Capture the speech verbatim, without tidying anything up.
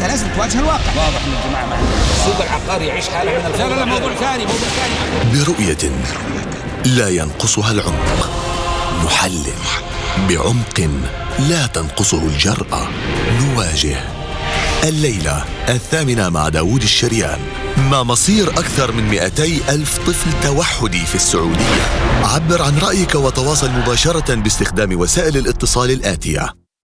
انت لازم تواجه الواقع. واضح ان الجماعه معنا السوق العقاري يعيش حاله من الفوضى. لا لا موضوع ثاني موضوع ثاني. برؤية لا ينقصها العمق، نحلل بعمق لا تنقصه الجرأة، نواجه. الليلة الثامنة مع داود الشريان، مع مصير أكثر من مئتي ألف طفل توحدي في السعودية. عبر عن رأيك وتواصل مباشرة باستخدام وسائل الاتصال الآتية: